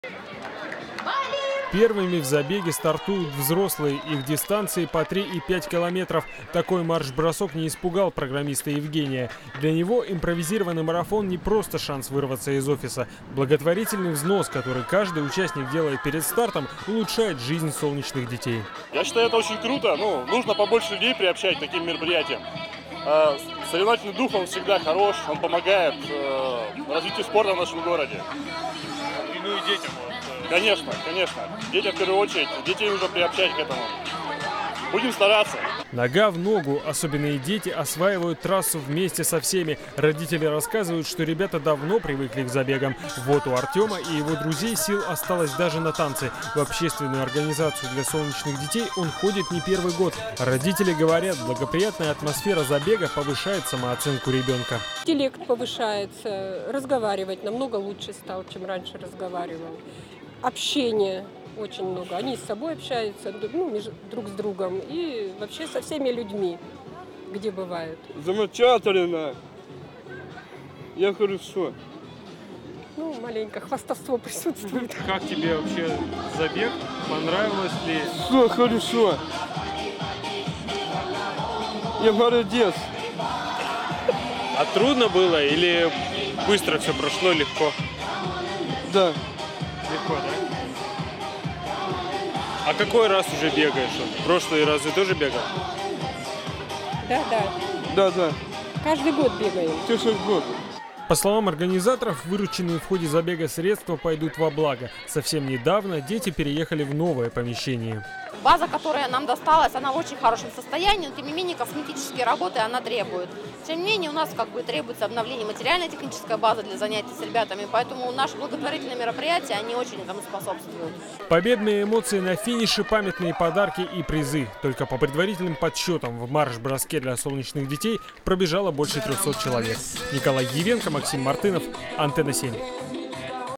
Первыми в забеге стартуют взрослые. Их дистанции по 3 и 5 километров. Такой марш-бросок не испугал программиста Евгения. Для него импровизированный марафон не просто шанс вырваться из офиса. Благотворительный взнос, который каждый участник делает перед стартом, улучшает жизнь солнечных детей. Я считаю, это очень круто. Нужно побольше людей приобщать к таким мероприятиям. Соревновательный дух, он всегда хорош, он помогает развитию спорта в нашем городе. Ну и детям. Конечно. Детям в первую очередь. Детей нужно приобщать к этому. Будем стараться. Нога в ногу. Особенные дети осваивают трассу вместе со всеми. Родители рассказывают, что ребята давно привыкли к забегам. Вот у Артема и его друзей сил осталось даже на танцы. В общественную организацию для солнечных детей он ходит не первый год. Родители говорят, благоприятная атмосфера забега повышает самооценку ребенка. Интеллект повышается, разговаривать намного лучше стал, чем раньше разговаривал. Общение очень много. Они с собой общаются, друг с другом и вообще со всеми людьми, где бывают. Замечательно. Я хорошо. Маленько хвастовство присутствует. Как тебе вообще забег? Понравилось ли? Все хорошо. Я молодец. А трудно было или быстро все прошло, легко? Да. Легко, да? А какой раз уже бегаешь? В прошлый раз ты тоже бегал? Да. Каждый год бегаем. Все 6 год. По словам организаторов, вырученные в ходе забега средства пойдут во благо. Совсем недавно дети переехали в новое помещение. База, которая нам досталась, она в очень хорошем состоянии, но тем не менее косметические работы она требует. Тем не менее у нас требуется обновление материально-технической базы для занятий с ребятами, поэтому наши благотворительные мероприятия, они очень этому способствуют. Победные эмоции на финише, памятные подарки и призы. Только по предварительным подсчетам в марш-броске для солнечных детей пробежало больше 300 человек. Николай Евенко, Максим Мартынов, Антенна 7.